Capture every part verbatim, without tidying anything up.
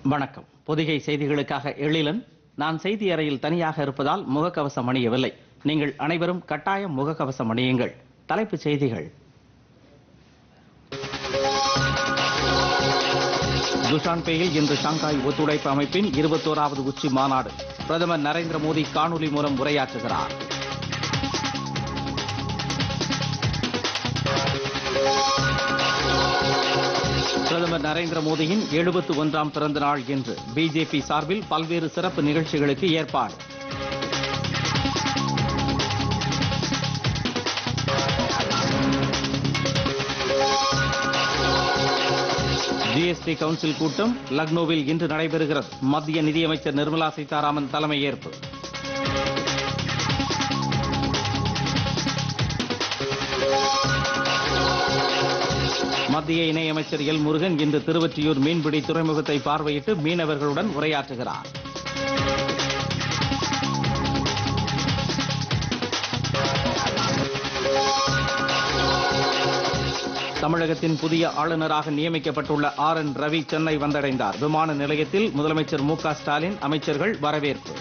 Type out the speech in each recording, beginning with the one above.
வணக்கம். பொதிகை செய்திகளுக்காக எழிலன். நான் செய்தி அறையில் தனியாக இருப்பதால் முகக்கவசம் அணியவில்லை. நீங்கள் அனைவரும் கட்டாயம் முகக்கவசம் அணியுங்கள். தலைப்புச் செய்திகள். துஷான்பேயில் இன்று ஷாங்காய் ஒத்துழைப்பு அமைப்பின் இருபத்தோராவது உச்சி மாநாடு. பிரதமர் நரேந்திர மோடி காணொலி மூலம் உரையாற்றுகிறார். பிரதமர் நரேந்திர மோடியின் எழுபத்தி ஒன்றாம் பிறந்த நாள் இன்று பிஜேபி சார்பில் பல்வேறு சிறப்பு நிகழ்ச்சிகளுக்கு ஏற்பாடு. ஜிஎஸ்டி கவுன்சில் கூட்டம் லக்னோவில் இன்று நடைபெறுகிறது. மத்திய நிதியமைச்சர் நிர்மலா சீதாராமன் தலைமையேற்பு. மத்திய இணையமைச்சர் எல் முருகன் இன்று திருவொற்றியூர் மீன்பிடி துறைமுகத்தை பார்வையிட்டு மீனவர்களுடன் உரையாற்றுகிறார். தமிழகத்தின் புதிய ஆளுநராக நியமிக்கப்பட்டுள்ள ஆர் என் ரவி சென்னை வந்தடைந்தார். விமான நிலையத்தில் முதலமைச்சர் மு க ஸ்டாலின், அமைச்சர்கள் வரவேற்பு.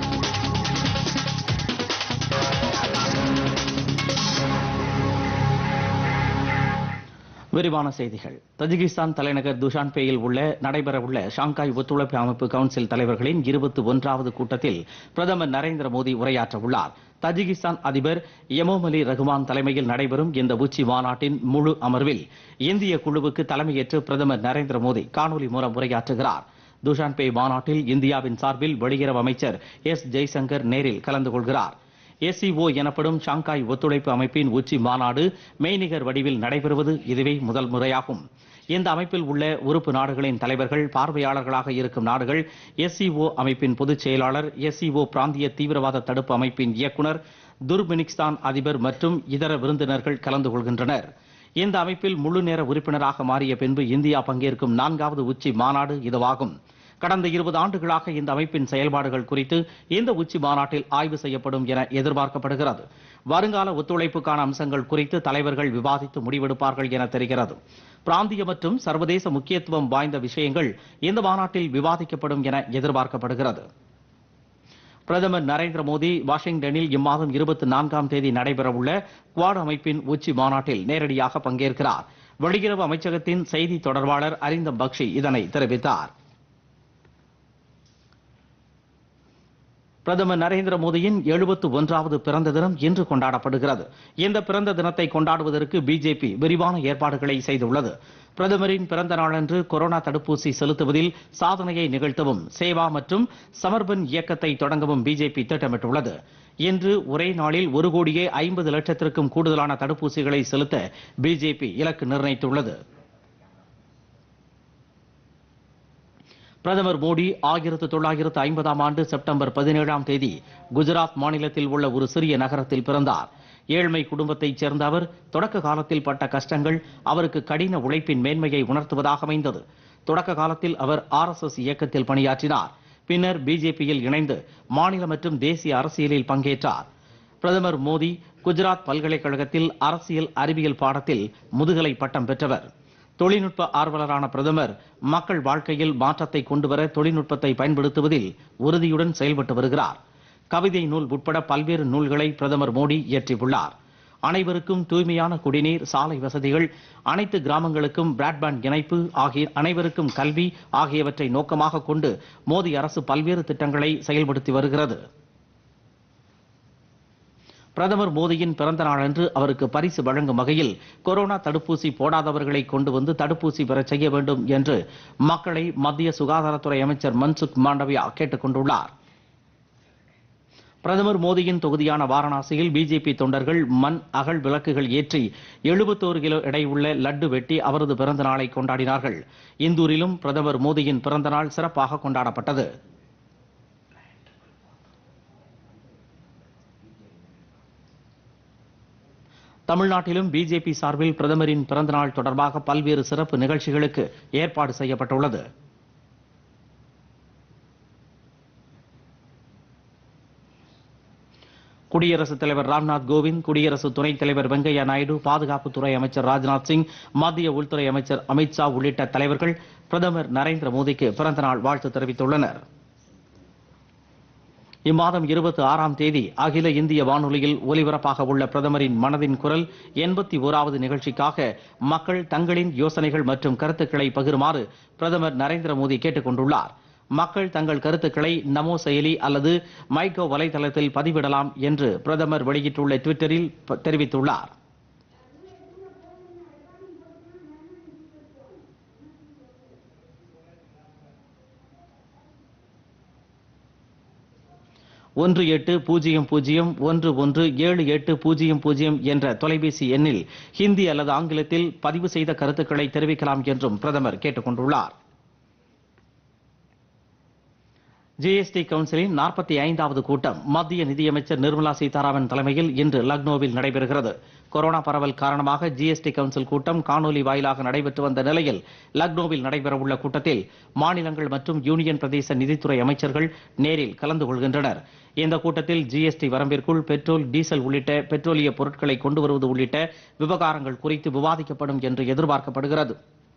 விரிவான செய்திகள். தஜிகிஸ்தான் தலைநகர் துஷான்பேயில் உள்ள நடைபெறவுள்ள ஷாங்காய் ஒத்துழைப்பு அமைப்பு கவுன்சில் தலைவர்களின் இருபத்தி ஒன்றாவது கூட்டத்தில் பிரதமர் நரேந்திர மோடி உரையாற்ற உள்ளார். தஜிகிஸ்தான் அதிபர் எமோமலி ரகுமான் தலைமையில் நடைபெறும் இந்த உச்சி மாநாட்டின் முழு அமர்வில் இந்திய குழுவுக்கு தலைமையேற்று பிரதமர் நரேந்திர மோடி காணொலி மூலம் உரையாற்றுகிறார். துஷான்பே மாநாட்டில் இந்தியாவின் சார்பில் வெளியுறவு அமைச்சர் எஸ் ஜெய்சங்கர் நேரில் கலந்து கொள்கிறார். எஸ்சிஓ எனப்படும் ஷாங்காய் ஒத்துழைப்பு அமைப்பின் உச்சி மாநாடு மெய்நிகர் வடிவில் நடைபெறுவது இதுவே முதல் முறையாகும். இந்த அமைப்பில் உள்ள உறுப்பு நாடுகளின் தலைவர்கள், பார்வையாளர்களாக இருக்கும் நாடுகள், எஸ்சிஓ அமைப்பின் பொதுச் செயலாளர், எஸ்சிஓ பிராந்திய தீவிரவாத தடுப்பு அமைப்பின் இயக்குநர், துர்க்மெனிஸ்தான் அதிபர் மற்றும் இதர விருந்தினர்கள் கலந்து கொள்கின்றனர். இந்த அமைப்பில் முழு நேர உறுப்பினராக மாறிய பின்பு இந்தியா பங்கேற்கும் நான்காவது உச்சி மாநாடு இதுவாகும். கடந்த இருபது ஆண்டுகளாக இந்த அமைப்பின் செயல்பாடுகள் குறித்து இந்த உச்சி மாநாட்டில் ஆய்வு செய்யப்படும் என எதிர்பார்க்கப்படுகிறது. வருங்கால ஒத்துழைப்புக்கான அம்சங்கள் குறித்து தலைவர்கள் விவாதித்து முடிவெடுப்பார்கள் என தெரிகிறது. பிராந்திய மற்றும் சர்வதேச முக்கியத்துவம் வாய்ந்த விஷயங்கள் இந்த மாநாட்டில் விவாதிக்கப்படும் என எதிர்பார்க்கப்படுகிறது. பிரதமர் நரேந்திர மோடி வாஷிங்டனில் இம்மாதம் இருபத்தி நான்காம் தேதி நடைபெறவுள்ள குவாட் அமைப்பின் உச்சி மாநாட்டில் நேரடியாக பங்கேற்கிறார். வெளியுறவு அமைச்சகத்தின் செய்தி தொடர்பாளர் அரிந்தம் பக்ஷி இதனை தெரிவித்தார். பிரதமர் நரேந்திர மோடியின் எழுபத்தி ஒன்றாவது பிறந்த தினம் இன்று கொண்டாடப்படுகிறது. இந்த பிறந்த தினத்தை கொண்டாடுவதற்கு பிஜேபி விரிவான ஏற்பாடுகளை செய்துள்ளது. பிரதமரின் பிறந்த நாளன்று கொரோனா தடுப்பூசி செலுத்துவதில் சாதனையை நிகழ்த்தவும் சேவா மற்றும் சமர்பன் இயக்கத்தை தொடங்கவும் பிஜேபி திட்டமிட்டுள்ளது. இன்று ஒரே நாளில் ஒரு கோடியே ஐம்பது லட்சத்திற்கும் கூடுதலான தடுப்பூசிகளை செலுத்த பிஜேபி இலக்கு நிர்ணயித்துள்ளது. பிரதமர் மோடி ஆயிரத்து தொள்ளாயிரத்து ஐம்பதாம் ஆண்டு செப்டம்பர் பதினேழாம் தேதி குஜராத் மாநிலத்தில் உள்ள ஒரு சிறிய நகரத்தில் பிறந்தார். ஏழ்மை குடும்பத்தைச் சேர்ந்த அவர் தொடக்க காலத்தில் பட்ட கஷ்டங்கள் அவருக்கு கடின உழைப்பின் மேன்மையை உணர்த்துவதாக அமைந்தது. தொடக்க காலத்தில் அவர் ஆர் எஸ் எஸ் இயக்கத்தில் பணியாற்றினார். பின்னர் பிஜேபியில் இணைந்து மாநில மற்றும் தேசிய அரசியலில் பங்கேற்றார். பிரதமர் மோடி குஜராத் பல்கலைக்கழகத்தில் அரசியல் அறிவியல் பாடத்தில் முதுகலை பட்டம் பெற்றவர். தொழில்நுட்ப ஆர்வலரான பிரதமர் மக்கள் வாழ்க்கையில் மாற்றத்தை கொண்டுவர தொழில்நுட்பத்தை பயன்படுத்துவதில் உறுதியுடன் செயல்பட்டு வருகிறார். கவிதை நூல் உட்பட பல்வேறு நூல்களை பிரதமர் மோடி இயற்றியுள்ளார். அனைவருக்கும் தூய்மையான குடிநீர், சாலை வசதிகள், அனைத்து கிராமங்களுக்கும் பிராட்பேண்ட் இணைப்பு ஆகிய அனைவருக்கும் கல்வி ஆகியவற்றை நோக்கமாக கொண்டு மோடி அரசு பல்வேறு திட்டங்களை செயல்படுத்தி வருகிறது. பிரதமர் மோடியின் பிறந்த நாளன்று அவருக்கு பரிசு வழங்கும் வகையில் கொரோனா தடுப்பூசி போடாதவர்களை கொண்டு வந்து தடுப்பூசி பெறச் செய்ய வேண்டும் என்று மக்களை மத்திய சுகாதாரத்துறை அமைச்சர் மன்சுக் மாண்டவியா கேட்டுக் கொண்டுள்ளார். பிரதமர் மோடியின் தொகுதியான வாரணாசியில் பிஜேபி தொண்டர்கள் மண் அகல் விளக்குகள் ஏற்றி எழுபத்தோரு கிலோ எடையுள்ள லட்டு வெட்டி அவரது பிறந்த நாளை கொண்டாடினார்கள். இந்தூரிலும் பிரதமர் மோடியின் பிறந்த நாள் சிறப்பாக கொண்டாடப்பட்டது. தமிழ்நாட்டிலும் பிஜேபி சார்பில் பிரதமரின் பிறந்தநாள் தொடர்பாக பல்வேறு சிறப்பு நிகழ்ச்சிகளுக்கு ஏற்பாடு செய்யப்பட்டுள்ளது. குடியரசுத் தலைவர் ராம்நாத் கோவிந்த், குடியரசு துணைத் தலைவர் வெங்கையா நாயுடு, பாதுகாப்புத்துறை அமைச்சர் ராஜ்நாத் சிங், மத்திய உள்துறை அமைச்சர் அமித் ஷா உள்ளிட்ட தலைவர்கள் பிரதமர் நரேந்திர மோடிக்கு பிறந்தநாள் வாழ்த்து தெரிவித்துள்ளனர். இம்மாதம் இருபத்தி ஆறாம் தேதி அகில இந்திய வானொலியில் ஒலிபரப்பாக உள்ள பிரதமரின் மனதின் குரல் எண்பத்தி ஓராவது நிகழ்ச்சிக்காக மக்கள் தங்களின் யோசனைகள் மற்றும் கருத்துக்களை பகிருமாறு பிரதமர் நரேந்திர மோடி கேட்டுக் கொண்டுள்ளார். மக்கள் தங்கள் கருத்துக்களை நமோ செயலி அல்லது மைகோ வலைதளத்தில் பதிவிடலாம் என்று பிரதமர் வெளியிட்டுள்ள டுவிட்டரில் தெரிவித்துள்ளார். ஒன்று எட்டு பூஜ்ஜியம் பூஜ்ஜியம் ஒன்று ஒன்று ஏழு எட்டு பூஜ்ஜியம் பூஜ்ஜியம் என்ற தொலைபேசி எண்ணில் ஹிந்தி அல்லது ஆங்கிலத்தில் பதிவு செய்த கருத்துக்களை தெரிவிக்கலாம் என்றும் பிரதமர் கேட்டுக் கொண்டுள்ளார். ஜிஎஸ்டி கவுன்சிலின் நாற்பத்தி ஐந்தாவது கூட்டம் மத்திய நிதியமைச்சர் நிர்மலா சீதாராமன் தலைமையில் இன்று லக்னோவில் நடைபெறுகிறது. கொரோனா பரவல் காரணமாக ஜிஎஸ்டி கவுன்சில் கூட்டம் காணொலி வாயிலாக நடைபெற்று வந்த நிலையில் லக்னோவில் நடைபெறவுள்ள கூட்டத்தில் மாநிலங்கள் மற்றும் யூனியன் பிரதேச நிதித்துறை அமைச்சர்கள் நேரில் கலந்து கொள்கின்றனர். இந்த கூட்டத்தில் ஜிஎஸ்டி வரம்பிற்குள் பெட்ரோல், டீசல் உள்ளிட்ட பெட்ரோலிய பொருட்களை கொண்டு வருவது உள்ளிட்ட விவகாரங்கள் குறித்து விவாதிக்கப்படும் என்று எதிர்பார்க்கப்படுகிறது.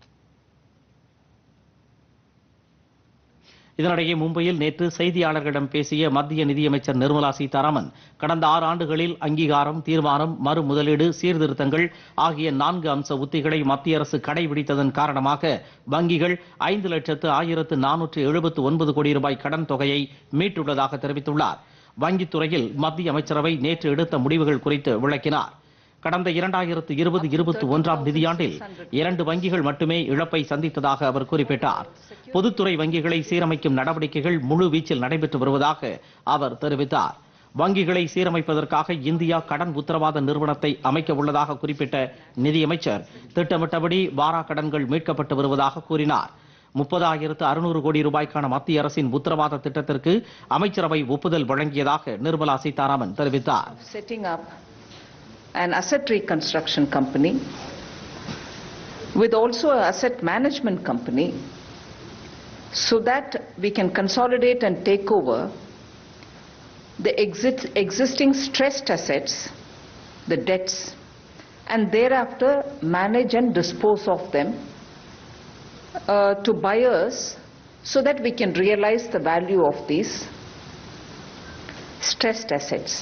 இதனிடையே மும்பையில் நேற்று செய்தியாளர்களிடம் பேசிய மத்திய நிதியமைச்சர் நிர்மலா சீதாராமன், கடந்த ஆறு ஆண்டுகளில் அங்கீகாரம், தீர்மானம், மறு முதலீடு, சீர்திருத்தங்கள் ஆகிய நான்கு அம்ச உத்திகளை மத்திய அரசு கடைபிடித்ததன் காரணமாக வங்கிகள் ஐந்து லட்சத்து ஆயிரத்து நானூற்று எழுபத்து ஒன்பது கோடி ரூபாய் கடன் தொகையை மீட்டுள்ளதாக தெரிவித்துள்ளார். வங்கித்துறையில் மத்திய அமைச்சரவை நேற்று எடுத்த முடிவுகள் குறித்து விளக்கினார். கடந்த இரண்டாயிரத்து இருபது இருபத்தி ஒன்றாம் நிதியாண்டில் இரண்டு வங்கிகள் மட்டுமே இழப்பை சந்தித்ததாக அவர் குறிப்பிட்டார். பொதுத்துறை வங்கிகளை சீரமைக்கும் நடவடிக்கைகள் முழு வீச்சில் நடைபெற்று வருவதாக அவர் தெரிவித்தார். வங்கிகளை சீரமைப்பதற்காக இந்தியா கடன் உத்தரவாத நிறுவனத்தை அமைக்க உள்ளதாக குறிப்பிட்ட நிதியமைச்சர், திட்டமிட்டபடி வாரா கடன்கள் மீட்கப்பட்டு வருவதாக கூறினார். முப்பதாயிரத்து அறுநூறு கோடி ரூபாய்க்கான மத்திய அரசின் உத்தரவாத திட்டத்திற்கு அமைச்சரவை ஒப்புதல் வழங்கியதாக நிர்மலா சீதாராமன் தெரிவித்தார். An asset reconstruction company with also an asset management company so that we can consolidate and take over the exit, existing stressed assets, the debts, and thereafter manage and dispose of them uh, to buyers so that we can realize the value of these stressed assets.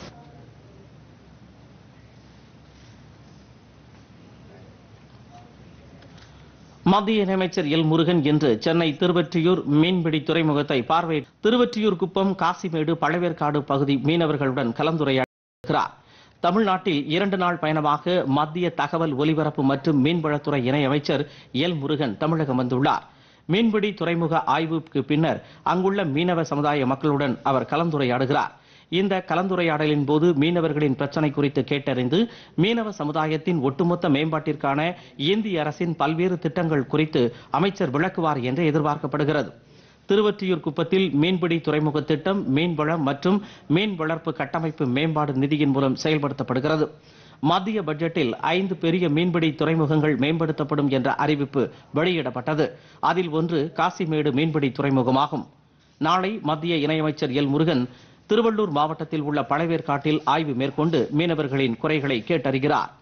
மத்திய இணையமைச்சர் L Murugan இன்று சென்னை திருவொற்றியூர் மீன்பிடி துறைமுகத்தை பார்வையிட்டு திருவொற்றியூர் குப்பம், காசிமேடு, பழவேற்காடு பகுதி மீனவர்களுடன் கலந்துரையாடுகிறார். தமிழ்நாட்டில் இரண்டு நாள் பயணமாக மத்திய தகவல் ஒலிபரப்பு மற்றும் மீன்வளத்துறை இணையமைச்சர் எல் முருகன் தமிழகம் வந்துள்ளார். மீன்பிடி துறைமுக ஆய்வுக்கு பின்னர் அங்குள்ள மீனவ சமுதாய மக்களுடன் அவர் கலந்துரையாடுகிறார். இந்த கலந்துரையாடலின் போது மீனவர்களின் பிரச்சினை குறித்து கேட்டறிந்து மீனவ சமுதாயத்தின் ஒட்டுமொத்த மேம்பாட்டிற்கான இந்திய அரசின் பல்வேறு திட்டங்கள் குறித்து அமைச்சர் விளக்குவார் என்று எதிர்பார்க்கப்படுகிறது. திருவொற்றியூர் குப்பத்தில் மீன்பிடி துறைமுக திட்டம் மீன்வளம் மற்றும் மீன் வளர்ப்பு கட்டமைப்பு மேம்பாடு நிதியின் மூலம் செயல்படுத்தப்படுகிறது. மத்திய பட்ஜெட்டில் ஐந்து பெரிய மீன்பிடி துறைமுகங்கள் மேம்படுத்தப்படும் என்ற அறிவிப்பு வெளியிடப்பட்டது. அதில் ஒன்று காசிமேடு மீன்பிடி துறைமுகமாகும். நாளை மத்திய இணையமைச்சர் எல் முருகன் திருவள்ளூர் மாவட்டத்தில் உள்ள பழவேற்காட்டில் ஆய்வு மேற்கொண்டு மீனவர்களின் குறைகளை கேட்டறிகிறார்.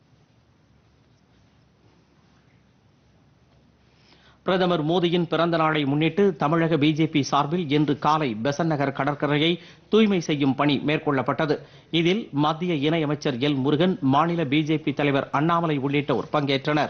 பிரதமர் மோடியின் பிறந்த நாளை முன்னிட்டு தமிழக பிஜேபி சார்பில் இன்று காலை பெசன்ட் நகர் கடற்கரையை தூய்மை செய்யும் பணி மேற்கொள்ளப்பட்டது. இதில் மத்திய இணையமைச்சர் எல் முருகன், மாநில பிஜேபி தலைவர் அண்ணாமலை உள்ளிட்டோர் பங்கேற்றனர்.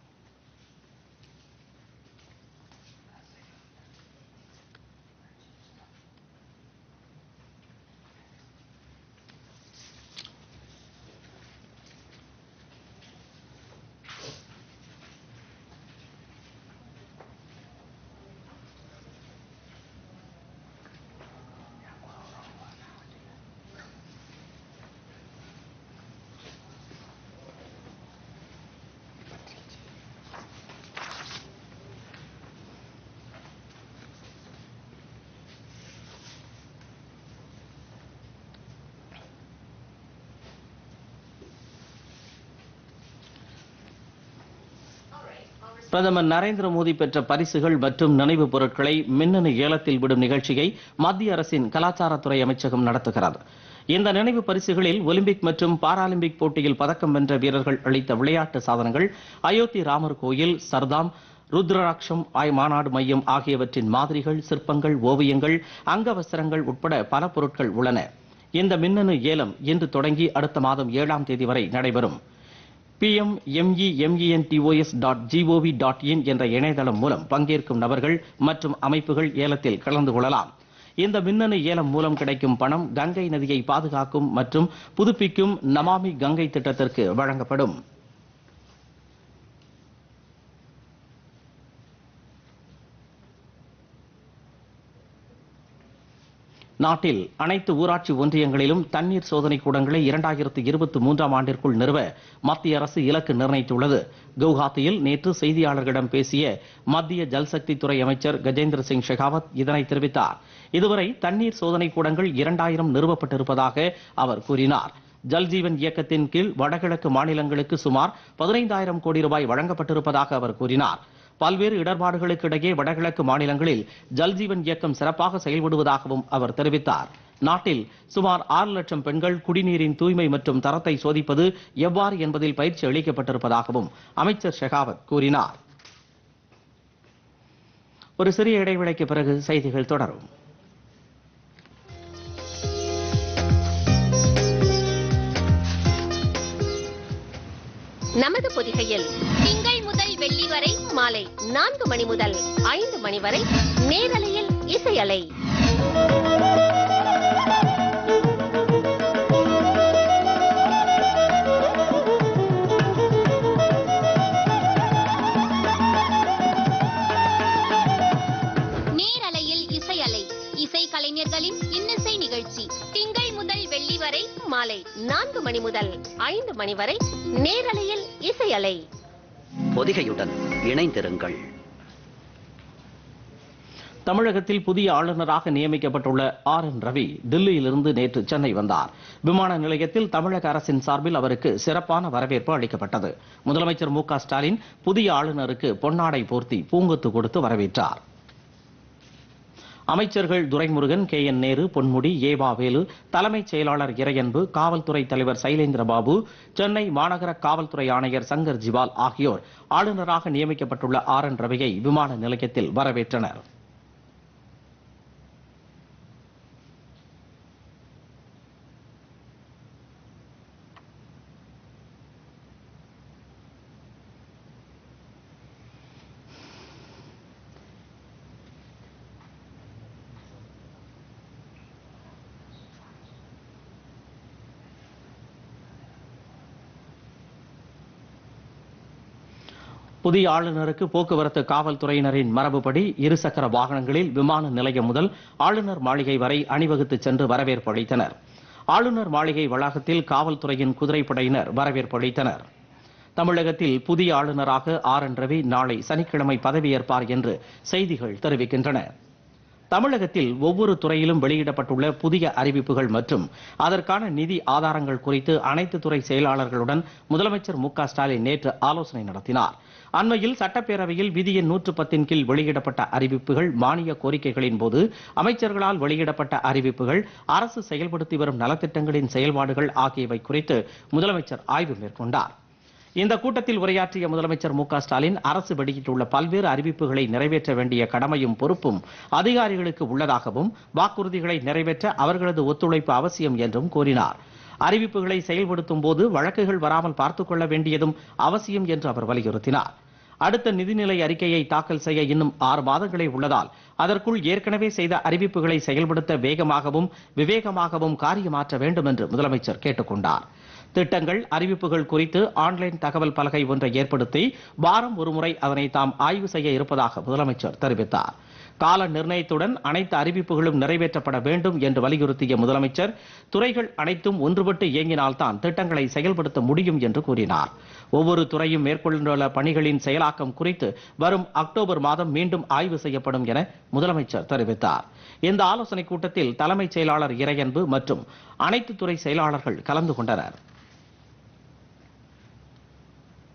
பிரதமர் நரேந்திர மோடி பெற்ற பரிசுகள் மற்றும் நினைவுப் பொருட்களை மின்னணு ஏலத்தில் விடும் நிகழ்ச்சியை மத்திய அரசின் கலாச்சாரத்துறை அமைச்சகம் நடத்துகிறது. இந்த நினைவு பரிசுகளில் ஒலிம்பிக் மற்றும் பாராலிம்பிக் போட்டியில் பதக்கம் வென்ற வீரர்கள் அளித்த விளையாட்டு சாதனங்கள், அயோத்தி ராமர் கோயில், சர்தாம், ருத்ராட்சம் ஆய் மாநாடு மையம் ஆகியவற்றின் மாதிரிகள், சிற்பங்கள், ஓவியங்கள், அங்கவஸ்திரங்கள் உட்பட பல பொருட்கள் உள்ளன. இந்த மின்னணு ஏலம் இன்று தொடங்கி அடுத்த மாதம் ஏழாம் தேதி வரை நடைபெறும். P M M E M E N D O S dot G O V dot in என்ற இணையதளம் மூலம் பங்கேற்கும் நபர்கள் மற்றும் அமைப்புகள் ஏலத்தில் கலந்து கொள்ளலாம். இந்த மின்னணு ஏலம் மூலம் கிடைக்கும் பணம் கங்கை நதியை பாதுகாக்கும் மற்றும் புதுப்பிக்கும் நமாமி கங்கை திட்டத்திற்கு வழங்கப்படும். நாட்டில் அனைத்து ஊராட்சி ஒன்றியங்களிலும் தண்ணீர் சோதனை கூடங்களை இரண்டாயிரத்து இருபத்தி மூன்றாம் ஆண்டிற்குள் நிறுவ மத்திய அரசு இலக்கு நிர்ணயித்துள்ளது. குவஹாத்தியில் நேற்று செய்தியாளர்களிடம் பேசிய மத்திய ஜல்சக்தி துறை அமைச்சர் கஜேந்திர சிங் ஷெகாவத் இதனை தெரிவித்தார். இதுவரை தண்ணீர் சோதனை கூடங்கள் இரண்டாயிரம் நிறுவப்பட்டிருப்பதாக அவர் கூறினார். ஜல்ஜீவன் இயக்கத்தின் கீழ் வடகிழக்கு மாநிலங்களுக்கு சுமார் பதினைந்தாயிரம் கோடி ரூபாய் வழங்கப்பட்டிருப்பதாக அவர் கூறினார். பல்வேறு இடர்பாடுகளுக்கு இடையே வடகிழக்கு மாநிலங்களில் ஜல்ஜீவன் இயக்கம் சிறப்பாக செயல்படுவதாகவும் அவர் தெரிவித்தார். நாட்டில் சுமார் ஆறு லட்சம் பெண்கள் குடிநீரின் தூய்மை மற்றும் தரத்தை சோதிப்பது எவ்வாறு என்பதில் பயிற்சி அளிக்கப்பட்டிருப்பதாகவும் அமைச்சர் ஷெகாவத் கூறினார். ஒரு சிறிய இடைவேளைக்கு பிறகு செய்திகள் தொடரும். நமது பொதிகையில் திங்கள் முதல் வெள்ளி வரை மாலை நான்கு மணி முதல் ஐந்து மணி வரை நேரலையில் இசையலை. நேரலையில் இசையலை, இசை கலைஞர்களின் இன்னிசை நிகழ்ச்சி திங்கள் முதல் வெள்ளி வரை மாலை நான்கு மணி முதல் ஐந்து மணி வரை நேரலையில் இசையலை. பொதிகையுடன் இணைந்திருங்கள். தமிழகத்தில் புதிய ஆளுநராக நியமிக்கப்பட்டுள்ள ஆர் என் ரவி தில்லியிலிருந்து நேற்று சென்னை வந்தார். விமான நிலையத்தில் தமிழக அரசின் சார்பில் அவருக்கு சிறப்பான வரவேற்பு அளிக்கப்பட்டது. முதலமைச்சர் மு க ஸ்டாலின் புதிய ஆளுநருக்கு பொன்னாடை போர்த்தி பூங்கொத்து கொடுத்து வரவேற்றார். அமைச்சர்கள் Duraimurugan, K N Nehru, Ponmudi, E V Velu, தலைமைச் செயலாளர் இறையன்பு, காவல்துறை தலைவர் சைலேந்திர பாபு, சென்னை மாநகர காவல்துறை ஆணையர் சங்கர் ஜிவால் ஆகியோர் ஆளுநராக நியமிக்கப்பட்டுள்ள ஆர் என் ரவியை விமான நிலையத்தில் வரவேற்றனர். புதிய ஆளுநருக்கு போக்குவரத்து காவல்துறையினரின் மரபுப்படி இருசக்கர வாகனங்களில் விமான நிலையம் முதல் ஆளுநர் மாளிகை வரை அணிவகுத்து சென்று வரவேற்பு அளித்தனர். ஆளுநர் மாளிகை வளாகத்தில் காவல்துறையின் குதிரைப்படையினர் வரவேற்பு அளித்தனர். தமிழகத்தில் புதிய ஆளுநராக ஆர் என் ரவி நாளை சனிக்கிழமை பதவியேற்பார் என்று செய்திகள் தெரிவிக்கின்றன. தமிழகத்தில் ஒவ்வொரு துறையிலும் வெளியிடப்பட்டுள்ள புதிய அறிவிப்புகள் மற்றும் அதற்கான நிதி ஆதாரங்கள் குறித்து அனைத்து துறை செயலாளர்களுடன் முதலமைச்சர் மு க ஸ்டாலின் நேற்று ஆலோசனை நடத்தினார். அண்மையில் சட்டப்பேரவையில் விதி எண் நூற்று பத்தின் கீழ் வெளியிடப்பட்ட அறிவிப்புகள், மானிய கோரிக்கைகளின் போது அமைச்சர்களால் வெளியிடப்பட்ட அறிவிப்புகள், அரசு செயல்படுத்தி வரும் நலத்திட்டங்களின் செயல்பாடுகள் ஆகியவை குறித்து முதலமைச்சர் ஆய்வு மேற்கொண்டார். இந்த கூட்டத்தில் உரையாற்றிய முதலமைச்சர் மு க ஸ்டாலின் அரசு வெளியிட்டுள்ள பல்வேறு அறிவிப்புகளை நிறைவேற்ற வேண்டிய கடமையும் பொறுப்பும் அதிகாரிகளுக்கு உள்ளதாகவும் வாக்குறுதிகளை நிறைவேற்ற அவர்களது ஒத்துழைப்பு அவசியம் என்றும் கூறினார். அறிவிப்புகளை செயல்படுத்தும் போது வழக்குகள் வராமல் பார்த்துக் கொள்ள வேண்டியதும் அவசியம் என்று அவர் வலியுறுத்தினார். அடுத்த நிதிநிலை அறிக்கையை தாக்கல் செய்ய இன்னும் ஆறு மாதங்களே உள்ளதால் அதற்குள் ஏற்கனவே செய்த அறிவிப்புகளை செயல்படுத்த வேகமாகவும் விவேகமாகவும் காரியமாற்ற வேண்டும் என்று முதலமைச்சர் கேட்டுக் கொண்டார். திட்டங்கள், அறிவிப்புகள் குறித்து ஆன்லைன் தகவல் பலகை ஒன்றை ஏற்படுத்தி வாரம் ஒருமுறை அதனை தாம் ஆய்வு செய்ய இருப்பதாக முதலமைச்சர் தெரிவித்தார். கால நிர்ணயத்துடன் அனைத்து அறிவிப்புகளும் நிறைவேற்றப்பட வேண்டும் என்று வலியுறுத்திய முதலமைச்சர், துறைகள் அனைத்தும் ஒன்றுபட்டு இயங்கினால்தான் திட்டங்களை செயல்படுத்த முடியும் என்று கூறினார். ஒவ்வொரு துறையும் மேற்கொண்டுள்ள பணிகளின் செயலாக்கம் குறித்து வரும் அக்டோபர் மாதம் மீண்டும் ஆய்வு செய்யப்படும் என முதலமைச்சர் தெரிவித்தார். இந்த ஆலோசனைக் கூட்டத்தில் தலைமைச் செயலாளர் இறையன்பு மற்றும் அனைத்து துறை செயலாளர்கள் கலந்து கொண்டனர்.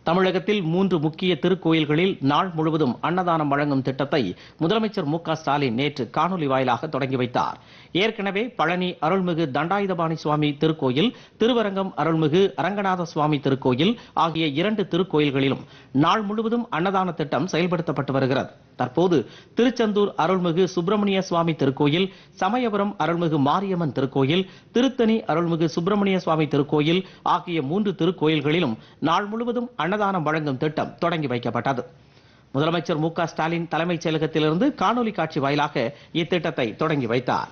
தமிழகத்தில் மூன்று முக்கிய திருக்கோயில்களில் நாள் முழுவதும் அன்னதானம் வழங்கும் திட்டத்தை முதலமைச்சர் மு க ஸ்டாலின் நேற்று காணொலி வாயிலாக தொடங்கி வைத்தார். ஏற்கனவே பழனி அருள்மிகு தண்டாயுதபாணி சுவாமி திருக்கோயில், திருவரங்கம் அருள்மிகு அரங்கநாத சுவாமி திருக்கோயில் ஆகிய இரண்டு திருக்கோயில்களிலும் நாள் முழுவதும் அன்னதான திட்டம் செயல்படுத்தப்பட்டு வருகிறது. தற்போது திருச்செந்தூர் அருள்மிகு சுப்பிரமணிய சுவாமி திருக்கோயில், சமயபுரம் அருள்மிகு மாரியம்மன் திருக்கோயில், திருத்தணி அருள்மிகு சுப்பிரமணிய சுவாமி திருக்கோயில் ஆகிய மூன்று திருக்கோயில்களிலும் நாள் முழுவதும் அன்னதானம் வழங்கும் திட்டம் தொடங்கி வைக்கப்பட்டது. முதலமைச்சர் மு க ஸ்டாலின் தலைமைச் செயலகத்திலிருந்து காணொலி காட்சி வாயிலாக இத்திட்டத்தை தொடங்கி வைத்தார்.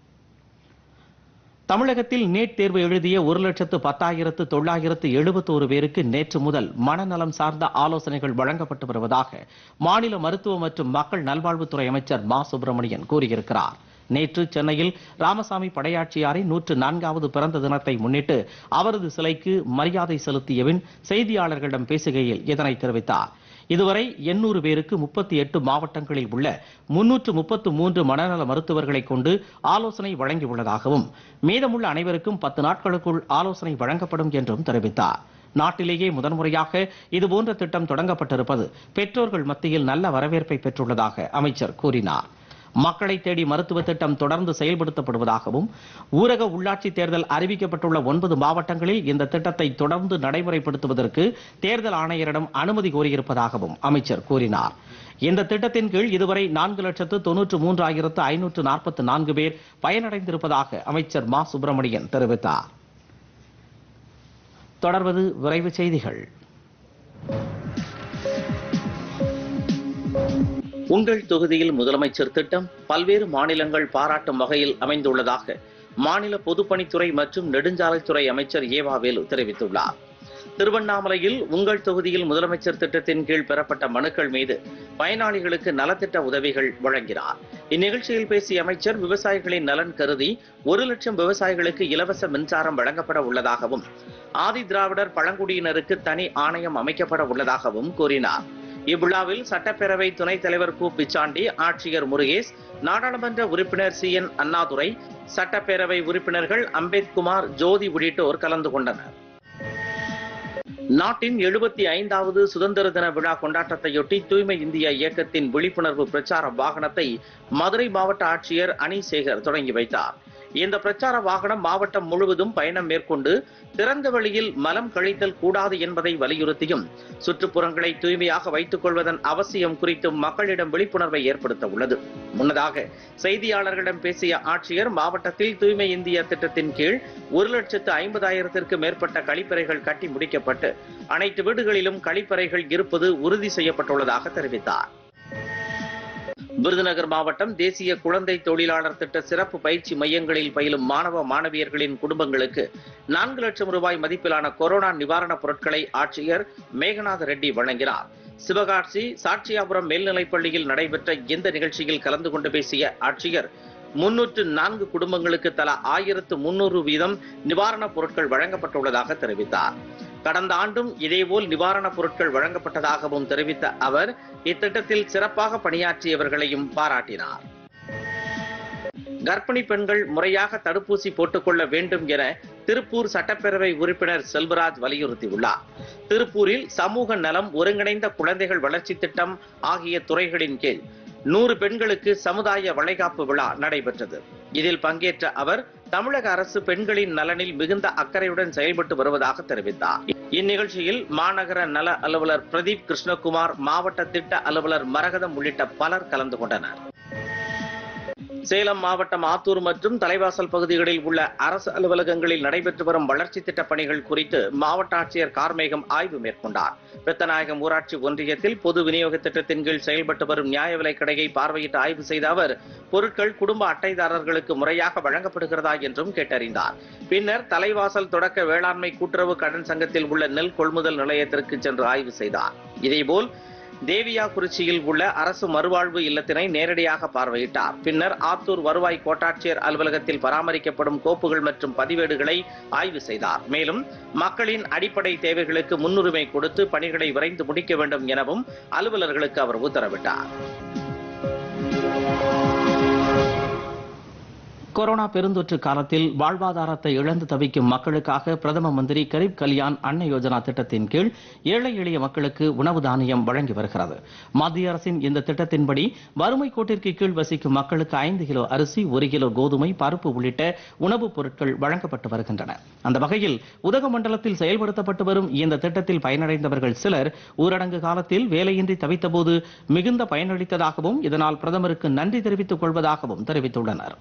தமிழகத்தில் நீட் தேர்வு எழுதிய ஒரு லட்சத்து பத்தாயிரத்து தொள்ளாயிரத்து எழுபத்தோரு பேருக்கு நேற்று முதல் மனநலம் சார்ந்த ஆலோசனைகள் வழங்கப்பட்டு வருவதாக மாநில மருத்துவ மற்றும் மக்கள் நல்வாழ்வுத்துறை அமைச்சர் மா சுப்பிரமணியன் கூறியிருக்கிறார். நேற்று சென்னையில் ராமசாமி படையாட்சியாரின் நூற்று நான்காவது பிறந்த தினத்தை முன்னிட்டு அவரது சிலைக்கு மரியாதை செலுத்திய பின் செய்தியாளர்களிடம் பேசுகையில் இதனை தெரிவித்தார். இதுவரை எண்ணூறு பேருக்கு முப்பத்தி எட்டு மாவட்டங்களில் உள்ள முன்னூற்று முப்பத்து மூன்று மனநல மருத்துவர்களை கொண்டு ஆலோசனை வழங்கியுள்ளதாகவும் மீதமுள்ள அனைவருக்கும் பத்து நாட்களுக்குள் ஆலோசனை வழங்கப்படும் என்றும் தெரிவித்தார். நாட்டிலேயே முதன்முறையாக இதுபோன்ற திட்டம் தொடங்கப்பட்டிருப்பது பெற்றோர்கள் மத்தியில் நல்ல வரவேற்பை பெற்றுள்ளதாக அமைச்சர் கூறினார். மக்களை தேடி மருத்துவ திட்டம் தொடர்ந்து செயல்படுத்தப்படுவதாகவும் ஊரக உள்ளாட்சி தேர்தல் அறிவிக்கப்பட்டுள்ள ஒன்பது மாவட்டங்களில் இந்த திட்டத்தை தொடர்ந்து நடைமுறைப்படுத்துவதற்கு தேர்தல் ஆணையரிடம் அனுமதி கோரியிருப்பதாகவும் அமைச்சர் கூறினார். இந்த திட்டத்தின் கீழ் இதுவரை நான்கு லட்சத்து தொன்னூற்று மூன்றாயிரத்து ஐநூற்று நாற்பத்தி நான்கு பேர் பயனடைந்திருப்பதாக அமைச்சர் மா சுப்பிரமணியன் தெரிவித்தார். தொடர்வது விரைவு செய்திகள். உங்கள் தொகுதியில் முதலமைச்சர் திட்டம் பல்வேறு மாநிலங்கள் பாராட்டும் வகையில் அமைந்துள்ளதாக மாநில பொதுப்பணித்துறை மற்றும் நெடுஞ்சாலைத்துறை அமைச்சர் ஏவா வேலு தெரிவித்துள்ளார். திருவண்ணாமலையில் உங்கள் தொகுதியில் முதலமைச்சர் திட்டத்தின் கீழ் பெறப்பட்ட மனுக்கள் மீது பயனாளிகளுக்கு நலத்திட்ட உதவிகள் வழங்கினார். இந்நிகழ்ச்சியில் பேசிய அமைச்சர் விவசாயிகளின் நலன் கருதி ஒரு லட்சம் விவசாயிகளுக்கு இலவச மின்சாரம் வழங்கப்பட உள்ளதாகவும் ஆதி திராவிடர் பழங்குடியினருக்கு தனி ஆணையம் அமைக்கப்பட உள்ளதாகவும் கூறினார். இவ்விழாவில் சட்டப்பேரவை துணைத் தலைவர் கு பிச்சாண்டி, ஆட்சியர் முருகேஷ், நாடாளுமன்ற உறுப்பினர் சி என் அண்ணாதுரை, சட்டப்பேரவை உறுப்பினர்கள் அம்பேத்குமார், ஜோதி உள்ளிட்டோர் கலந்து கொண்டனர். நாட்டின் எழுபத்தி ஐந்தாவது சுதந்திர தின விழா கொண்டாட்டத்தையொட்டி தூய்மை இந்தியா இயக்கத்தின் விழிப்புணர்வு பிரச்சார வாகனத்தை மதுரை மாவட்ட ஆட்சியர் அனிசேகர் தொடங்கி வைத்தார். இந்த பிரச்சார வாகனம் மாவட்டம் முழுவதும் பயணம் மேற்கொண்டு திறந்த வெளியில் மலம் கழித்தல் கூடாது என்பதை வலியுறுத்தியும் சுற்றுப்புறங்களை தூய்மையாக வைத்துக் கொள்வதன் அவசியம் குறித்தும் மக்களிடம் விழிப்புணர்வை ஏற்படுத்த உள்ளது. முன்னதாக செய்தியாளர்களிடம் பேசிய ஆட்சியர் மாவட்டத்தில் தூய்மை இந்தியா திட்டத்தின் கீழ் ஒரு லட்சத்து ஐம்பதாயிரத்திற்கு மேற்பட்ட கழிப்பறைகள் கட்டி முடிக்கப்பட்டு அனைத்து வீடுகளிலும் கழிப்பறைகள் இருப்பது உறுதி செய்யப்பட்டுள்ளதாக தெரிவித்தார். விருதுநகர் மாவட்டம் தேசிய குழந்தை தொழிலாளர் திட்ட சிறப்பு பயிற்சி மையங்களில் பயிலும் மாணவ மாணவியர்களின் குடும்பங்களுக்கு நான்கு லட்சம் ரூபாய் மதிப்பிலான கொரோனா நிவாரணப் பொருட்களை ஆட்சியர் மேகநாத ரெட்டி வழங்கினார். சிவகாசி சாட்சியாபுரம் மேல்நிலைப் பள்ளியில் நடைபெற்ற இந்த நிகழ்ச்சியில் கலந்து கொண்டு பேசிய ஆட்சியர் முன்னூற்று நான்கு குடும்பங்களுக்கு தலா ஆயிரத்து முன்னூறு வீதம் நிவாரணப் பொருட்கள் வழங்கப்பட்டுள்ளதாக தெரிவித்தார். கடந்த ஆண்டும் இதேபோல் நிவாரணப் பொருட்கள் வழங்கப்பட்டதாகவும் தெரிவித்த அவர் இத்திட்டத்தில் சிறப்பாக பணியாற்றியவர்களையும் பாராட்டினார். கர்ப்பிணி பெண்கள் முறையாக தடுப்பூசி போட்டுக் கொள்ள வேண்டும் என திருப்பூர் சட்டப்பேரவை உறுப்பினர் செல்வராஜ் வலியுறுத்தியுள்ளார். திருப்பூரில் சமூக நலம், ஒருங்கிணைந்த குழந்தைகள் வளர்ச்சி திட்டம் ஆகிய துறைகளின் கீழ் நூறு பெண்களுக்கு சமுதாய வளைகாப்பு விழா நடைபெற்றது. இதில் பங்கேற்ற அவர் தமிழக அரசு பெண்களின் நலனில் மிகுந்த அக்கறையுடன் செயல்பட்டு வருவதாக தெரிவித்தார். இந்நிகழ்ச்சியில் மாநகர நல அலுவலர் பிரதீப் கிருஷ்ணகுமார், மாவட்ட திட்ட அலுவலர் மரகதம் உள்ளிட்ட பலர் கலந்து கொண்டனர். சேலம் மாவட்டம் ஆத்தூர் மற்றும் தலைவாசல் பகுதிகளில் உள்ள அரசு அலுவலகங்களில் நடைபெற்று வரும் வளர்ச்சி திட்ட பணிகள் குறித்து மாவட்ட ஆட்சியர் கார்மேகம் ஆய்வு மேற்கொண்டார். பெத்தநாயகம் ஊராட்சி ஒன்றியத்தில் பொது விநியோக திட்டத்தின் கீழ் செயல்பட்டு வரும் நியாய விலைக் கடையை பார்வையிட்டு ஆய்வு செய்த அவர் பொருட்கள் குடும்ப அட்டைதாரர்களுக்கு முறையாக வழங்கப்படுகிறதா என்றும் கேட்டறிந்தார். பின்னர் தலைவாசல் தொடக்க வேளாண்மை கூட்டுறவு கடன் சங்கத்தில் உள்ள நெல் கொள்முதல் நிலையத்திற்கு சென்று ஆய்வு செய்தார். இதேபோல் தேவியாக்குறிச்சியில் உள்ள அரசு மறுவாழ்வு இல்லத்தினை நேரடியாக பார்வையிட்டார். பின்னர் ஆத்தூர் வருவாய் கோட்டாட்சியர் அலுவலகத்தில் பராமரிக்கப்படும் கோப்புகள் மற்றும் பதிவேடுகளை ஆய்வு செய்தார். மேலும் மக்களின் அடிப்படை தேவைகளுக்கு முன்னுரிமை கொடுத்து பணிகளை விரைந்து முடிக்க வேண்டும் எனவும் அலுவலர்களுக்கு அவர் உத்தரவிட்டார். கொரோனா பெருந்தொற்று காலத்தில் வாழ்வாதாரத்தை இழந்து தவிக்கும் மக்களுக்காக பிரதம மந்திரி கரீப் கல்யாண் அன்ன யோஜனா திட்டத்தின் கீழ் ஏழை எளிய மக்களுக்கு உணவு தானியம் வழங்கி வருகிறது. மத்திய அரசின் இந்த திட்டத்தின்படி வறுமை கோட்டிற்கு கீழ் வசிக்கும் மக்களுக்கு ஐந்து கிலோ அரிசி, ஒரு கிலோ கோதுமை, பருப்பு உள்ளிட்ட உணவுப் பொருட்கள் வழங்கப்பட்டு வருகின்றன. அந்த வகையில் உதகமண்டலத்தில் செயல்படுத்தப்பட்டு வரும் இந்த திட்டத்தில் பயனடைந்தவர்கள் சிலர் ஊரடங்கு காலத்தில் வேலையின்றி தவித்தபோது மிகுந்த பயனளித்ததாகவும் இதனால் பிரதமருக்கு நன்றி தெரிவித்துக் கொள்வதாகவும் தெரிவித்துள்ளனர்.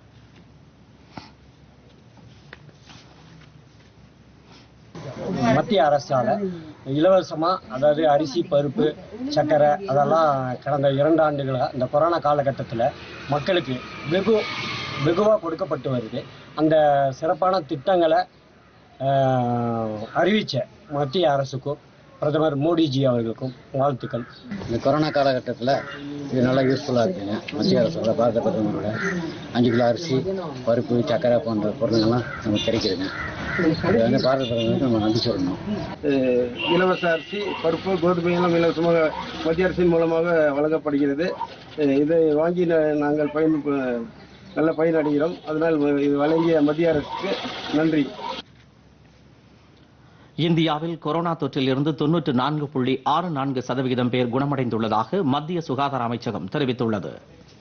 மத்திய அரசால இலவசமா, அதாவது அரிசி, பருப்பு, சர்க்கரை அதெல்லாம் கடந்த இரண்டு ஆண்டுகளாக இந்த கொரோனா காலகட்டத்தில் மக்களுக்கு வெகு வெகுவாக கொடுக்கப்பட்டு வருது. அந்த சிறப்பான திட்டங்களை அறிவித்த மத்திய அரசுக்கும் பிரதமர் மோடிஜி அவர்களுக்கும் வாழ்த்துக்கள். இந்த கொரோனா காலகட்டத்தில் இது நல்லா யூஸ்ஃபுல்லாக இருக்குங்க. மத்திய அரசோட பாரத பிரதமரோட அஞ்சு கிலோ அரிசி, பருப்பு, சர்க்கரை போன்ற பொருளுங்கள்லாம் நமக்கு கிடைக்குதுங்க. இது வந்து பாரத பிரதமருக்கு நம்ம நன்றி சொல்லணும். இலவச அரிசி, பருப்பு, கோதுமையெல்லாம் இலவசமாக மத்திய அரசின் மூலமாக வழங்கப்படுகிறது. இதை வாங்கி நாங்கள் பயன் நல்ல பயனடைகிறோம். அதனால் இது வழங்கிய மத்திய அரசுக்கு நன்றி. இந்தியாவில் கொரோனா தொற்றில் இருந்து தொன்னூற்று நான்கு புள்ளி ஆறு நான்கு சதவிகிதம் பேர் குணமடைந்துள்ளதாக மத்திய சுகாதார அமைச்சகம் தெரிவித்துள்ளது.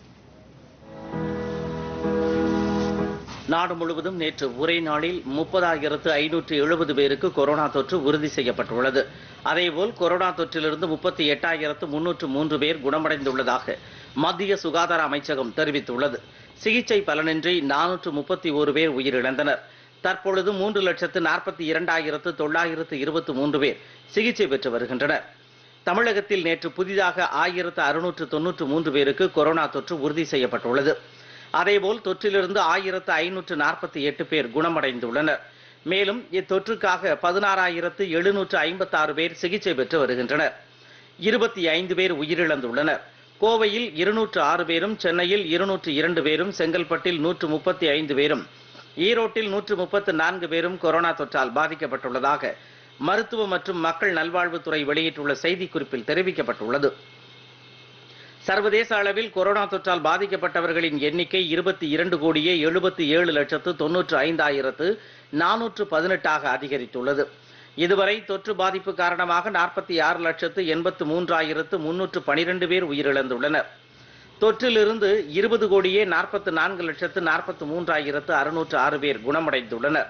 நாடு முழுவதும் நேற்று ஒரே நாளில் முப்பதாயிரத்து ஐநூற்று எழுபது பேருக்கு கொரோனா தொற்று உறுதி செய்யப்பட்டுள்ளது. அதேபோல் கொரோனா தொற்றிலிருந்து முப்பத்தி எட்டாயிரத்து முன்னூற்று மூன்று பேர் குணமடைந்துள்ளதாக மத்திய சுகாதார அமைச்சகம் தெரிவித்துள்ளது. சிகிச்சை பலனின்றி நானூற்று முப்பத்தி ஒரு பேர் உயிரிழந்தனர். தற்பொழுது மூன்று லட்சத்து நாற்பத்தி இரண்டாயிரத்து தொள்ளாயிரத்து இருபத்தி மூன்று பேர் சிகிச்சை பெற்று வருகின்றனர். தமிழகத்தில் நேற்று புதிதாக ஆயிரத்து அறுநூற்று தொன்னூற்று மூன்று பேருக்கு கொரோனா தொற்று உறுதி செய்யப்பட்டுள்ளது. அதேபோல் தொற்றிலிருந்து ஆயிரத்து ஐநூற்று நாற்பத்தி எட்டு பேர் குணமடைந்துள்ளனர். மேலும் இத்தொற்றுக்காக பதினாறாயிரத்து எழுநூற்று ஐம்பத்தி ஆறு பேர் சிகிச்சை பெற்று வருகின்றனர். இருபத்தி ஐந்து பேர் உயிரிழந்துள்ளனர். கோவையில் இருநூற்று ஆறு பேரும், சென்னையில் இருநூற்று இரண்டு பேரும், செங்கல்பட்டில் நூற்று முப்பத்தி ஐந்து பேரும், ஈரோட்டில் நூற்று முப்பத்தி நான்கு பேரும் கொரோனா தொற்றால் பாதிக்கப்பட்டுள்ளதாக மருத்துவ மற்றும் மக்கள் நல்வாழ்வுத்துறை வெளியிட்டுள்ள செய்திக்குறிப்பில் தெரிவிக்கப்பட்டுள்ளது. சர்வதேச அளவில் கொரோனா தொற்றால் பாதிக்கப்பட்டவர்களின் எண்ணிக்கை இருபத்தி இரண்டு கோடியே எழுபத்தி ஏழு லட்சத்து தொன்னூற்று ஐந்தாயிரத்து நானூற்று பதினெட்டாக அதிகரித்துள்ளது. இதுவரை தொற்று பாதிப்பு காரணமாக நாற்பத்தி ஆறு லட்சத்து எண்பத்து மூன்றாயிரத்து முன்னூற்று பனிரெண்டு பேர் உயிரிழந்துள்ளனர். தொற்றிலிருந்து இருபது கோடியே நாற்பத்தி நான்கு லட்சத்து நாற்பத்தி மூன்றாயிரத்து அறுநூற்று ஆறு பேர் குணமடைந்துள்ளனர்.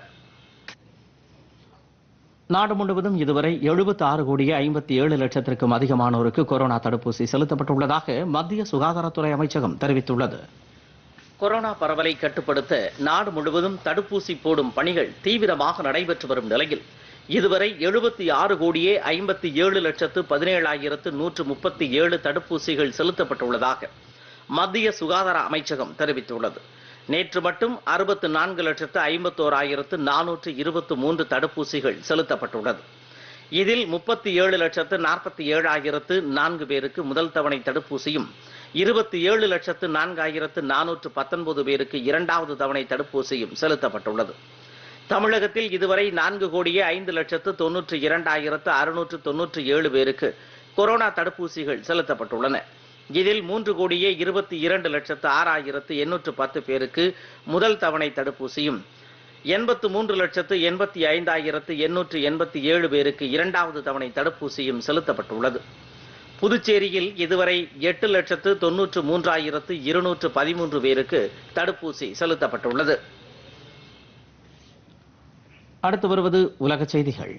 நாடு முழுவதும் இதுவரை எழுபத்தி ஆறு கோடியே ஐம்பத்தி ஏழு லட்சத்திற்கும் அதிகமானோருக்கு கொரோனா தடுப்பூசி செலுத்தப்பட்டுள்ளதாக மத்திய சுகாதாரத்துறை அமைச்சகம் தெரிவித்துள்ளது. கொரோனா பரவலை கட்டுப்படுத்த நாடு முழுவதும் தடுப்பூசி போடும் பணிகள் தீவிரமாக நடைபெற்று வரும் நிலையில் இதுவரை எழுபத்தி ஆறு கோடியே ஐம்பத்தி ஏழு லட்சத்து பதினேழாயிரத்து நூற்று முப்பத்தி ஏழு தடுப்பூசிகள் செலுத்தப்பட்டுள்ளதாக மத்திய சுகாதார அமைச்சகம் தெரிவித்துள்ளது. நேற்று மட்டும் அறுபத்தி நான்கு லட்சத்து ஐம்பத்தோராயிரத்து நானூற்று இருபத்தி மூன்று தடுப்பூசிகள் செலுத்தப்பட்டுள்ளது. இதில் முப்பத்தி ஏழு லட்சத்து நாற்பத்தி ஏழாயிரத்து நான்கு பேருக்கு முதல் தவணை தடுப்பூசியும், இருபத்தி ஏழு லட்சத்து நான்காயிரத்து நானூற்று பத்தொன்பது பேருக்கு இரண்டாவது தவணை தடுப்பூசியும் செலுத்தப்பட்டுள்ளது. தமிழகத்தில் இதுவரை நான்கு கோடியே ஐந்து லட்சத்து தொன்னூற்றி இரண்டாயிரத்து அறுநூற்று தொன்னூற்றி ஏழு பேருக்கு கொரோனா தடுப்பூசிகள் செலுத்தப்பட்டுள்ளன. இதில் மூன்று கோடியே இருபத்தி இரண்டு லட்சத்து ஆறாயிரத்து எண்ணூற்று பத்து பேருக்கு முதல் தவணை தடுப்பூசியும், எண்பத்து மூன்று லட்சத்து எண்பத்தி ஐந்தாயிரத்து எண்ணூற்று எண்பத்தி ஏழு பேருக்கு இரண்டாவது தவணை தடுப்பூசியும் செலுத்தப்பட்டுள்ளது. புதுச்சேரியில் இதுவரை எட்டு லட்சத்து தொன்னூற்று மூன்றாயிரத்து இருநூற்று பதிமூன்று பேருக்கு தடுப்பூசி செலுத்தப்பட்டுள்ளது. அடுத்து வருவது உலக செய்திகள்.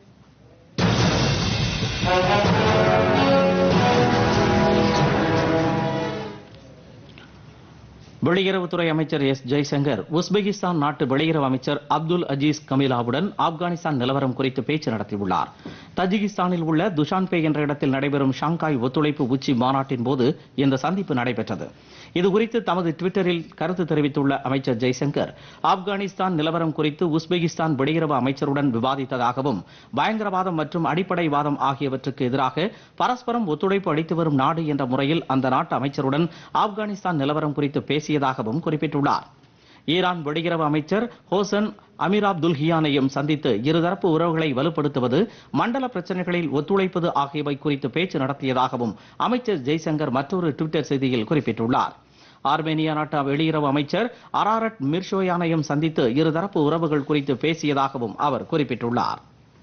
வெளியுறவுத்துறை அமைச்சர் எஸ் ஜெய்சங்கர் உஸ்பெகிஸ்தான் நாட்டு வெளியுறவு அமைச்சர் அப்துல் அஜீஸ் கமிலாவுடன் ஆப்கானிஸ்தான் நிலவரம் குறித்து பேச்சு நடத்தியுள்ளார். தஜிகிஸ்தானில் உள்ள துஷான்பே என்ற இடத்தில் நடைபெறும் ஷாங்காய் ஒத்துழைப்பு உச்சி மாநாட்டின் போது இந்த சந்திப்பு நடைபெற்றது. இதுகுறித்து தமது ட்விட்டரில் கருத்து தெரிவித்துள்ள அமைச்சர் ஜெய்சங்கர், ஆப்கானிஸ்தான் நிலவரம் குறித்து உஸ்பெகிஸ்தான் வெளியுறவு அமைச்சருடன் விவாதித்ததாகவும், பயங்கரவாதம் மற்றும் அடிப்படைவாதம் ஆகியவற்றுக்கு எதிராக பரஸ்பரம் ஒத்துழைப்பு அளித்து வரும் நாடு என்ற முறையில் அந்த நாட்டு அமைச்சருடன் ஆப்கானிஸ்தான் நிலவரம் குறித்து பேசியதாகவும் குறிப்பிட்டுள்ளார். ஈரான் வெளியுறவு அமைச்சர் ஹோசன் அமீர் அப்துல்ஹியானையும் சந்தித்து இருதரப்பு உறவுகளை வலுப்படுத்துவது, மண்டல பிரச்சனைகளில் ஒத்துழைப்பது ஆகியவை குறித்து பேச்சு நடத்தியதாகவும் அமைச்சர் ஜெய்சங்கர் மற்றொரு ட்விட்டர் செய்தியில் குறிப்பிட்டுள்ளார். ஆர்மேனியா நாட்டு வெளியுறவு அமைச்சர் அராரட் மிர்ஷோயானையும் சந்தித்து இருதரப்பு உறவுகள் குறித்து பேசியதாகவும் அவர் குறிப்பிட்டுள்ளார்.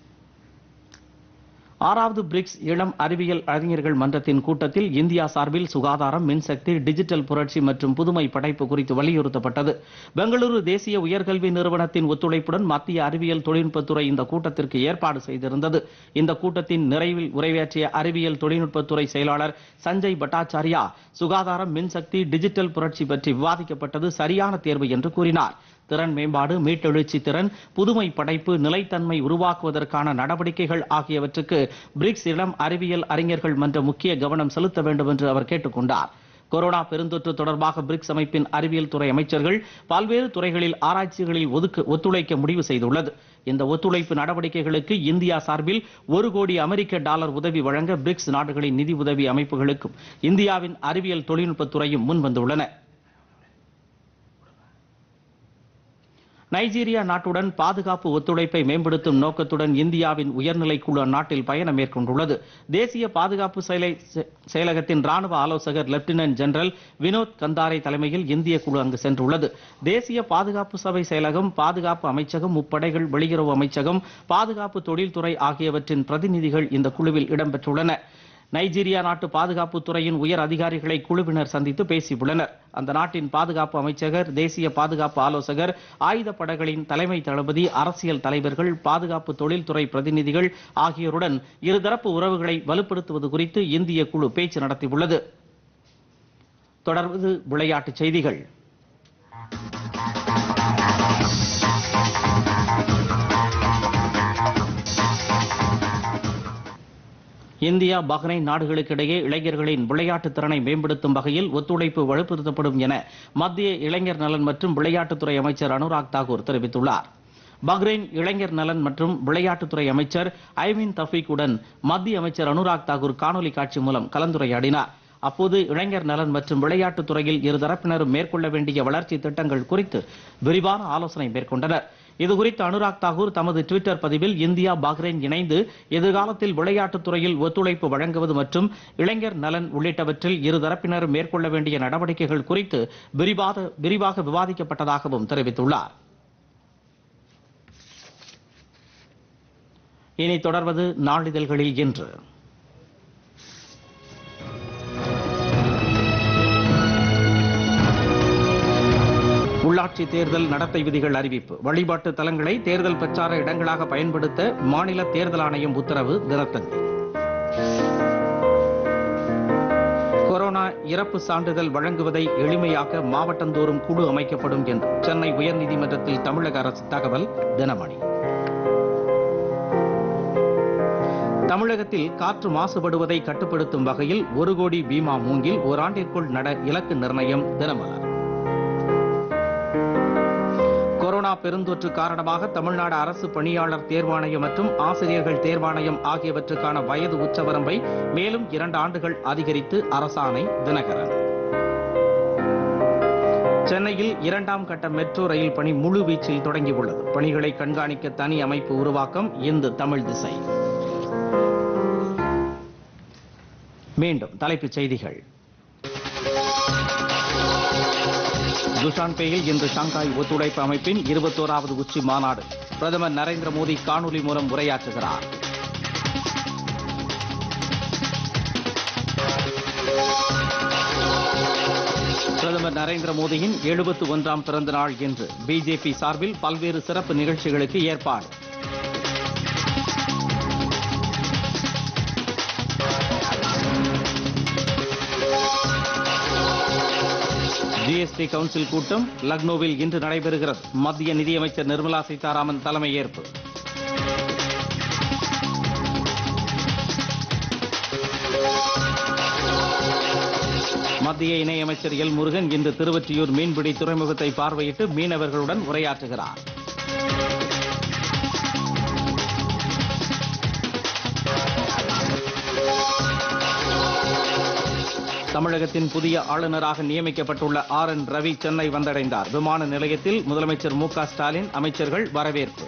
ஆறாவது பிரிக்ஸ் இளம் அறிவியல் அறிஞர்கள் மன்றத்தின் கூட்டத்தில் இந்தியா சார்பில் சுகாதாரம், மின்சக்தி, டிஜிட்டல் புரட்சி மற்றும் புதுமை படைப்பு குறித்து வலியுறுத்தப்பட்டது. பெங்களூரு தேசிய உயர்கல்வி நிறுவனத்தின் ஒத்துழைப்புடன் மத்திய அறிவியல் தொழில்நுட்பத்துறை இந்த கூட்டத்திற்கு ஏற்பாடு செய்திருந்தது. இந்த கூட்டத்தின் நிறைவில் உரையாற்றிய அறிவியல் தொழில்நுட்பத்துறை செயலாளர் சஞ்சய் பட்டாச்சாரியா, சுகாதாரம், மின்சக்தி, டிஜிட்டல் புரட்சி பற்றி விவாதிக்கப்பட்டது சரியான தேர்வு என்று கூறினார். திறன் மேம்பாடு, மீட்டெழுச்சி திறன், புதுமை படைப்பு, நிலைத்தன்மை உருவாக்குவதற்கான நடவடிக்கைகள் ஆகியவற்றுக்கு பிரிக்ஸ் இளம் அறிவியல் அறிஞர்கள் மன்ற முக்கிய கவனம் செலுத்த வேண்டும் என்று அவர் கேட்டுக் கொண்டார். கொரோனா பெருந்தொற்று தொடர்பாக பிரிக்ஸ் அமைப்பின் அறிவியல் துறை அமைச்சர்கள் பல்வேறு துறைகளில் ஆராய்ச்சிகளில் ஒத்துழைக்க முடிவு செய்துள்ளது. இந்த ஒத்துழைப்பு நடவடிக்கைகளுக்கு இந்தியா சார்பில் ஒரு கோடி அமெரிக்க டாலர் உதவி வழங்க பிரிக்ஸ் நாடுகளின் நிதி உதவி அமைப்புகளுக்கும் இந்தியாவின் அறிவியல் தொழில்நுட்பத்துறையும் முன்வந்துள்ளன. நைஜீரியா நாட்டுடன் பாதுகாப்பு ஒத்துழைப்பை மேம்படுத்தும் நோக்கத்துடன் இந்தியாவின் உயர்நிலை குழு அந்நாட்டில் பயணம் மேற்கொண்டுள்ளது. தேசிய பாதுகாப்பு செயலகத்தின் ராணுவ ஆலோசகர் லெப்டினன்ட் ஜெனரல் வினோத் கந்தாரை தலைமையில் இந்திய குழு அங்கு சென்றுள்ளது. தேசிய பாதுகாப்பு சபை செயலகம், பாதுகாப்பு அமைச்சகம், முப்படைகள், வெளியுறவு அமைச்சகம், பாதுகாப்பு தொழில்துறை ஆகியவற்றின் பிரதிநிதிகள் இந்த குழுவில் இடம்பெற்றுள்ளனர். நைஜீரியா நாட்டு பாதுகாப்பு துறையின் உயர் அதிகாரிகளை குழுவினர் சந்தித்து பேசியுள்ளனர். அந்த நாட்டின் பாதுகாப்பு அமைச்சகர், தேசிய பாதுகாப்பு ஆலோசகர், ஆயுத படைகளின் தலைமை தளபதி, அரசியல் தலைவர்கள், பாதுகாப்பு தொழில்துறை பிரதிநிதிகள் ஆகியோருடன் இருதரப்பு உறவுகளை வலுப்படுத்துவது குறித்து இந்திய குழு பேச்சு நடத்தியுள்ளது. தொடர்ந்து விளையாட்டுச் செய்திகள். இந்தியா, பஹ்ரைன் நாடுகளுக்கிடையே இளைஞர்களின் விளையாட்டுத் திறனை மேம்படுத்தும் வகையில் ஒத்துழைப்பு வலுப்படுத்தப்படும் என மத்திய இளைஞர் நலன் மற்றும் விளையாட்டுத்துறை அமைச்சர் அனுராக் தாக்கூர் தெரிவித்துள்ளார். பஹ்ரைன் இளைஞர் நலன் மற்றும் விளையாட்டுத்துறை அமைச்சர் ஐமின் தஃபீக்குடன் மத்திய அமைச்சர் அனுராக் தாக்கூர் காணொலி காட்சி மூலம் கலந்துரையாடினார். அப்போது இளைஞர் நலன் மற்றும் விளையாட்டுத் துறையில் இருதரப்பினரும் மேற்கொள்ள வேண்டிய வளர்ச்சி திட்டங்கள் குறித்து விரிவான ஆலோசனை மேற்கொண்டனர். இதுகுறித்து அனுராக் தாக்கூர் தமது டுவிட்டர் பதிவில் இந்தியா, பஹ்ரைன் இணைந்து எதிர்காலத்தில் விளையாட்டுத் துறையில் ஒத்துழைப்பு வழங்குவது மற்றும் இளைஞர் நலன் உள்ளிட்டவற்றில் இருதரப்பினரும் மேற்கொள்ள வேண்டிய நடவடிக்கைகள் குறித்து விரிவாக விவாதிக்கப்பட்டதாகவும் தெரிவித்துள்ளார். இனி தொடர்வது நாளிதழ்களில் இன்று. உள்ளாட்சி தேர்தல் நடத்தை விதிகள் அறிவிப்பு. வழிபாட்டு தலங்களை தேர்தல் பிரச்சார இடங்களாக பயன்படுத்த மாநில தேர்தல் ஆணையம் உத்தரவு தினத்தந்தி. கொரோனா இறப்பு சான்றிதழ் வழங்குவதை எளிமையாக்க மாவட்டந்தோறும் குழு அமைக்கப்படும் என்று சென்னை உயர்நீதிமன்றத்தில் தமிழக அரசு தகவல். தினமணி. தமிழகத்தில் காற்று மாசுபடுவதை கட்டுப்படுத்தும் வகையில் ஒரு கோடி பீமா மூங்கில் ஓராண்டிற்குள் நட இலக்கு நிர்ணயம். தினமலர். கொரோனா பெருந்தொற்று காரணமாக தமிழ்நாடு அரசு பணியாளர் தேர்வாணையம் மற்றும் ஆசிரியர்கள் தேர்வாணையம் ஆகியவற்றுக்கான வயது உச்சவரம்பை மேலும் இரண்டு ஆண்டுகள் அதிகரித்து அரசாணை. தினகரன். சென்னையில் இரண்டாம் கட்ட மெட்ரோ ரயில் பணி முழு வீச்சில் தொடங்கியுள்ளது. பணிகளை கண்காணிக்க தனி அமைப்பு உருவாக்கம். இந்து தமிழ் திசை. மீண்டும் தலைப்புச் செய்திகள். துஷான்பேயில் இன்று ஷாங்காய் ஒத்துழைப்பு அமைப்பின் இருபத்தோராவது உச்சி மாநாடு. பிரதமர் நரேந்திர மோடி காணொலி மூலம் உரையாற்றுகிறார். பிரதமர் நரேந்திர மோடியின் எழுபத்து ஒன்றாம் பிறந்த நாள் இன்று. பிஜேபி சார்பில் பல்வேறு சிறப்பு நிகழ்ச்சிகளுக்கு ஏற்பாடு. ஜிஎஸ்டி கவுன்சில் கூட்டம் லக்னோவில் இன்று நடைபெறுகிறது. மத்திய நிதியமைச்சர் நிர்மலா சீதாராமன் தலைமையேற்பு. மத்திய இணையமைச்சர் எல் முருகன் இன்று திருவொற்றியூர் மீன்பிடி துறைமுகத்தை பார்வையிட்டு மீனவர்களுடன் உரையாற்றுகிறார். தமிழகத்தின் புதிய ஆளுநராக நியமிக்கப்பட்டுள்ள ஆர் என் ரவி சென்னை வந்தடைந்தார். விமான நிலையத்தில் முதலமைச்சர் மு க ஸ்டாலின், அமைச்சர்கள் வரவேற்பு.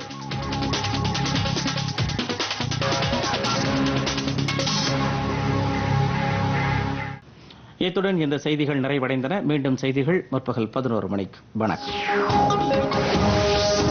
இத்துடன் இந்த செய்திகள் நிறைவடைந்தன. மீண்டும் செய்திகள் முற்பகல் பதினோரு மணிக்கு. வணக்கம்.